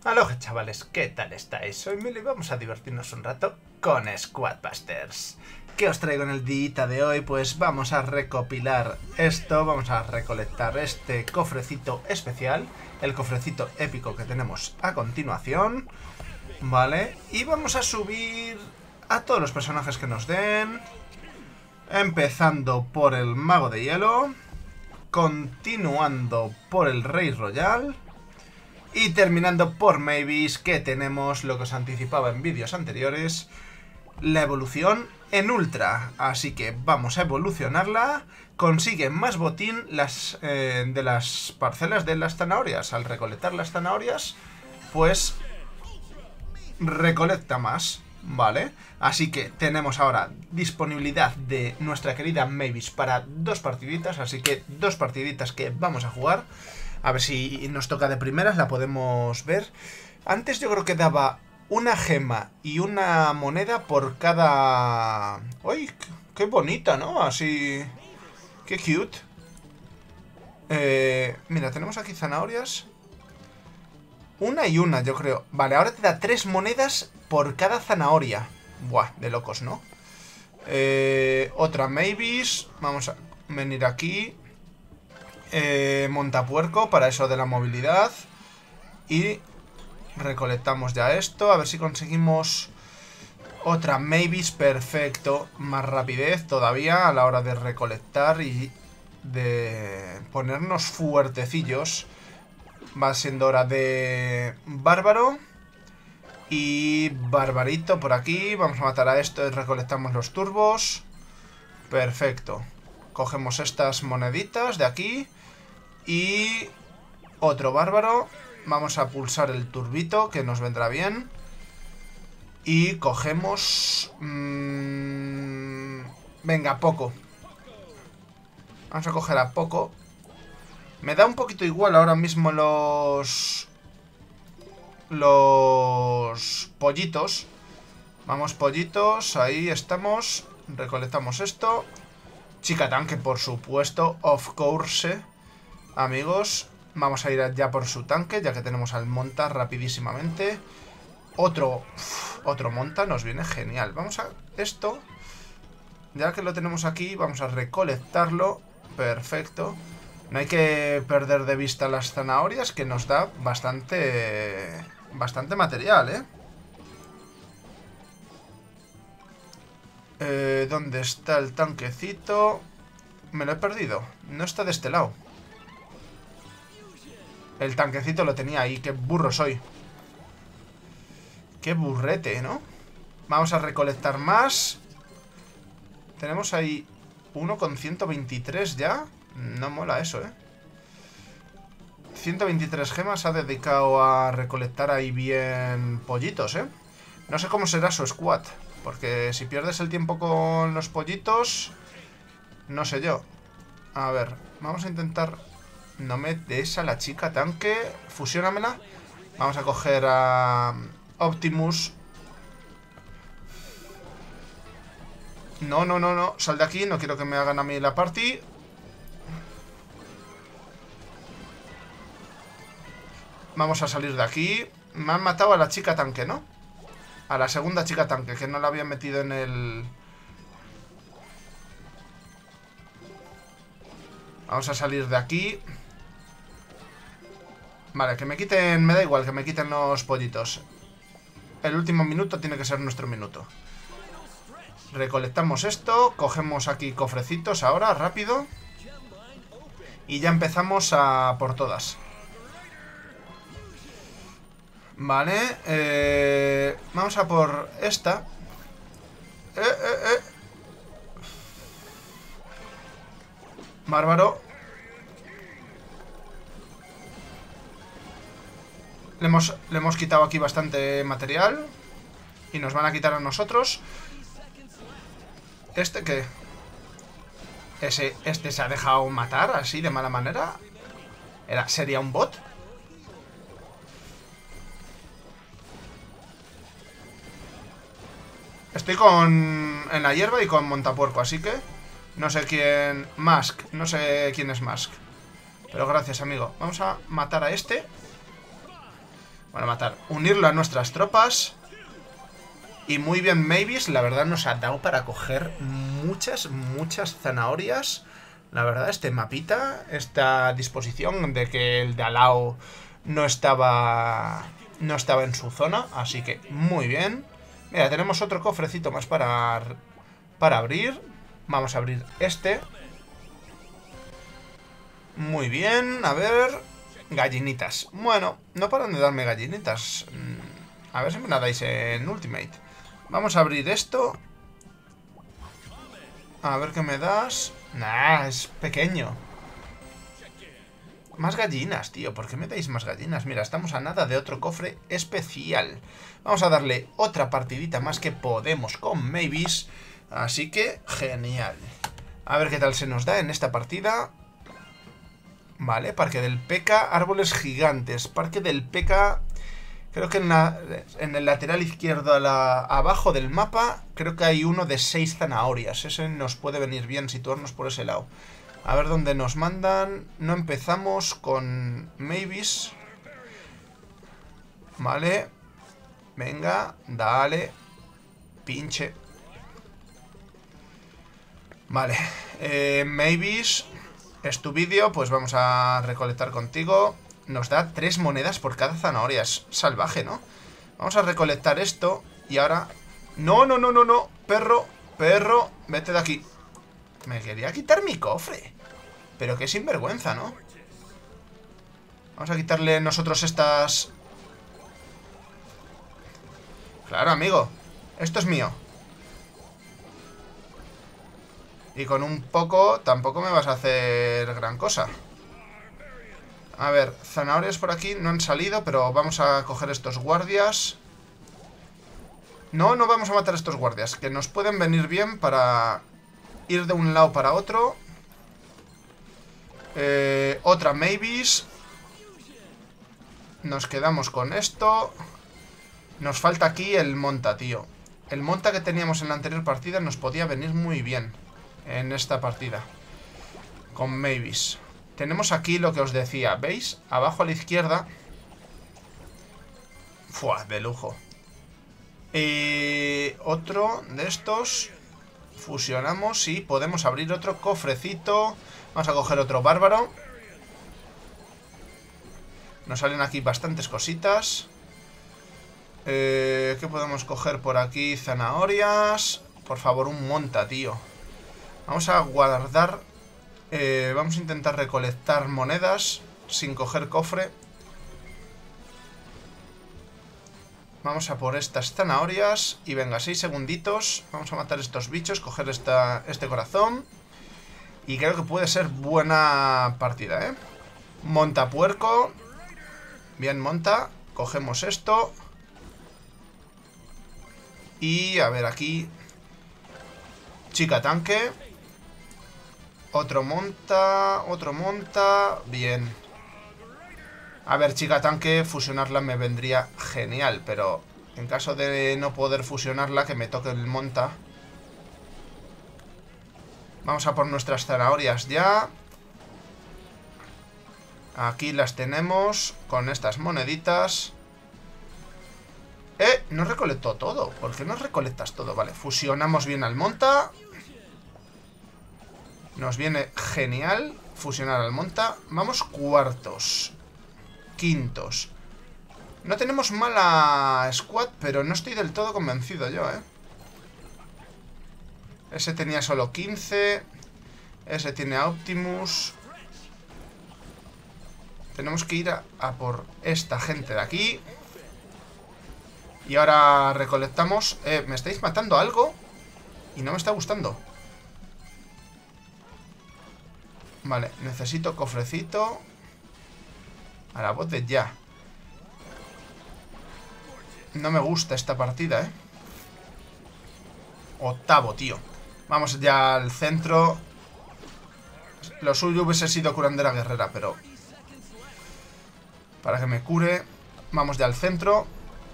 Aloha chavales, ¿qué tal estáis? Soy Milo y vamos a divertirnos un rato con Squadbusters. ¿Qué os traigo en el día de hoy? Pues vamos a recopilar esto, vamos a recolectar este cofrecito especial, el cofrecito épico que tenemos a continuación, ¿vale? Y vamos a subir a todos los personajes que nos den, empezando por el Mago de Hielo, continuando por el Rey Royal y terminando por Mavis, que tenemos lo que os anticipaba en vídeos anteriores, la evolución en Ultra. Así que vamos a evolucionarla. Consigue más botín de las parcelas de las zanahorias. Al recolectar las zanahorias, pues recolecta más, ¿vale? Así que tenemos ahora disponibilidad de nuestra querida Mavis para 2 partiditas. Así que 2 partiditas que vamos a jugar. A ver si nos toca de primeras, la podemos ver. Antes yo creo que daba una gema y una moneda por cada... ¡Uy! ¡Qué bonita!, ¿no? Así... ¡Qué cute! Mira, tenemos aquí zanahorias. Una y una, yo creo. Vale, ahora te da 3 monedas por cada zanahoria. Buah, de locos, ¿no? Otra Mavis. Vamos a venir aquí. Montapuerco para eso de la movilidad. Y recolectamos ya esto. A ver si conseguimos otra Mavis. Perfecto. Más rapidez todavía a la hora de recolectar y de ponernos fuertecillos. Va siendo hora de Bárbaro y Barbarito por aquí. Vamos a matar a esto y recolectamos los turbos. Perfecto. Cogemos estas moneditas de aquí. Y otro bárbaro. Vamos a pulsar el turbito, que nos vendrá bien. Y cogemos... venga, Poco. Vamos a coger a Poco. Me da un poquito igual ahora mismo los pollitos. Vamos, pollitos. Ahí estamos. Recolectamos esto. Chica tanque, por supuesto. Of course. Amigos, vamos a ir ya por su tanque, ya que tenemos al monta rapidísimamente. Otro monta nos viene genial. Vamos a esto. Ya que lo tenemos aquí, vamos a recolectarlo. Perfecto. No hay que perder de vista las zanahorias, que nos da bastante material, ¿Dónde está el tanquecito? Me lo he perdido. No está de este lado. El tanquecito lo tenía ahí. Qué burro soy. Qué burrete, ¿no? Vamos a recolectar más. Tenemos ahí uno con 123 ya. No mola eso, 123 gemas ha dedicado a recolectar ahí bien pollitos, No sé cómo será su squad, porque si pierdes el tiempo con los pollitos, no sé yo. A ver, vamos a intentar... No me des a la chica tanque. Fusiónamela. Vamos a coger a Optimus. No. Sal de aquí. No quiero que me hagan a mí la party. Vamos a salir de aquí. Me han matado a la chica tanque, ¿no? A la segunda chica tanque, que no la había metido en el... Vamos a salir de aquí. Vale, que me quiten... Me da igual que me quiten los pollitos. El último minuto tiene que ser nuestro minuto. Recolectamos esto. Cogemos aquí cofrecitos ahora, rápido. Y ya empezamos a por todas. Vale. Vamos a por esta. Bárbaro. Le hemos quitado aquí bastante material. Y nos van a quitar a nosotros. ¿Este qué? ¿Este se ha dejado matar así de mala manera? ¿Sería un bot? Estoy en la hierba y con montapuerco, así que... No sé quién... Mask. No sé quién es Mask. Pero gracias, amigo. Vamos a matar a este. Bueno, matar. Unirlo a nuestras tropas. Y muy bien, Mavis. La verdad nos ha dado para coger muchas zanahorias. La verdad, este mapita, esta disposición de que el de Alao no estaba en su zona. Así que muy bien. Mira, tenemos otro cofrecito más para abrir. Vamos a abrir este. Muy bien, a ver. Gallinitas. Bueno, no paran de darme gallinitas. A ver si me la dais en Ultimate. Vamos a abrir esto. A ver qué me das. Nah, es pequeño. Más gallinas, tío. ¿Por qué me dais más gallinas? Mira, estamos a nada de otro cofre especial. Vamos a darle otra partidita más que podemos con Mavis. Así que, genial. A ver qué tal se nos da en esta partida. Vale, Parque del P.E.K.K.A. Árboles gigantes. Parque del P.E.K.K.A. Creo que en el lateral izquierdo abajo del mapa, creo que hay uno de 6 zanahorias. Ese nos puede venir bien situarnos por ese lado. A ver dónde nos mandan. No empezamos con Mavis. Vale. Venga, dale. Pinche. Vale. Mavis, es tu vídeo, pues vamos a recolectar contigo. Nos da 3 monedas por cada zanahoria. Es salvaje, ¿no? Vamos a recolectar esto. Y ahora... No, no, no, no, no. Perro, perro, vete de aquí. Me quería quitar mi cofre. Pero qué sinvergüenza, ¿no? Vamos a quitarle nosotros estas... Claro, amigo. Esto es mío. Y con un poco tampoco me vas a hacer gran cosa. A ver, zanahorias por aquí no han salido, pero vamos a coger estos guardias. No, no vamos a matar a estos guardias, que nos pueden venir bien para ir de un lado para otro. Otra Mavis. Nos quedamos con esto. Nos falta aquí el monta, tío. El monta que teníamos en la anterior partida nos podía venir muy bien en esta partida con Mavis. Tenemos aquí lo que os decía, ¿veis? Abajo a la izquierda. Fua, de lujo. Otro de estos. Fusionamos y podemos abrir otro cofrecito. Vamos a coger otro bárbaro. Nos salen aquí bastantes cositas. ¿Qué podemos coger por aquí? Zanahorias. Por favor, un monta, tío. Vamos a guardar... vamos a intentar recolectar monedas sin coger cofre. Vamos a por estas zanahorias. Y venga, 6 segunditos. Vamos a matar estos bichos, coger este corazón. Y creo que puede ser buena partida, ¿eh? Monta puerco. Bien, monta. Cogemos esto. Y a ver aquí. Chica tanque. Otro monta. Otro monta. Bien. A ver, chica tanque, fusionarla me vendría genial. Pero en caso de no poder fusionarla, que me toque el monta. Vamos a por nuestras zanahorias ya. Aquí las tenemos con estas moneditas. No recolectó todo. ¿Por qué no recolectas todo? Vale, fusionamos bien al monta. Nos viene genial fusionar al monta. Vamos cuartos. Quintos. No tenemos mala squad, pero no estoy del todo convencido yo, ¿eh? Ese tenía solo 15. Ese tiene a Optimus. Tenemos que ir a por esta gente de aquí. Y ahora recolectamos. Me estáis matando algo y no me está gustando. Vale, necesito cofrecito. A la voz de ya. No me gusta esta partida, ¿eh? Octavo, tío. Vamos ya al centro. Lo suyo hubiese sido curandera guerrera, pero... para que me cure. Vamos ya al centro.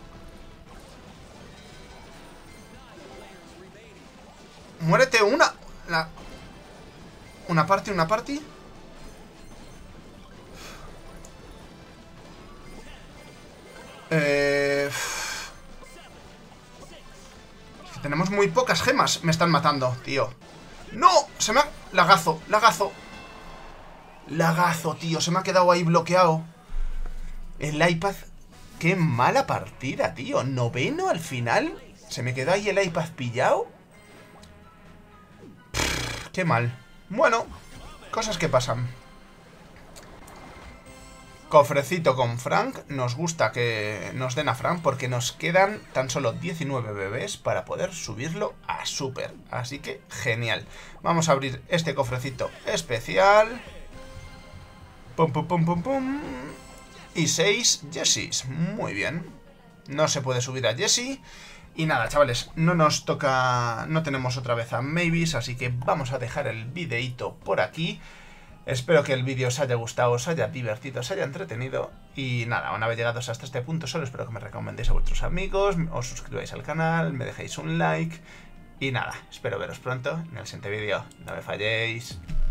Muérete una... Una party. Tenemos muy pocas gemas. Me están matando, tío. ¡No! Se me ha... Lagazo, lagazo. Lagazo, tío. Se me ha quedado ahí bloqueado. El iPad. Qué mala partida, tío. Noveno al final. Se me quedó ahí el iPad pillado. Qué mal. Bueno, cosas que pasan. Cofrecito con Frank. Nos gusta que nos den a Frank porque nos quedan tan solo 19 bebés para poder subirlo a Super. Así que genial. Vamos a abrir este cofrecito especial. Pum, pum, pum, pum, pum. Y 6 Jessies. Muy bien. No se puede subir a Jessie. Y nada, chavales, no nos toca... No tenemos otra vez a Mavis, así que vamos a dejar el videíto por aquí. Espero que el vídeo os haya gustado, os haya divertido, os haya entretenido. Y nada, una vez llegados hasta este punto solo espero que me recomendéis a vuestros amigos, os suscribáis al canal, me dejéis un like. Y nada, espero veros pronto en el siguiente vídeo. No me falléis.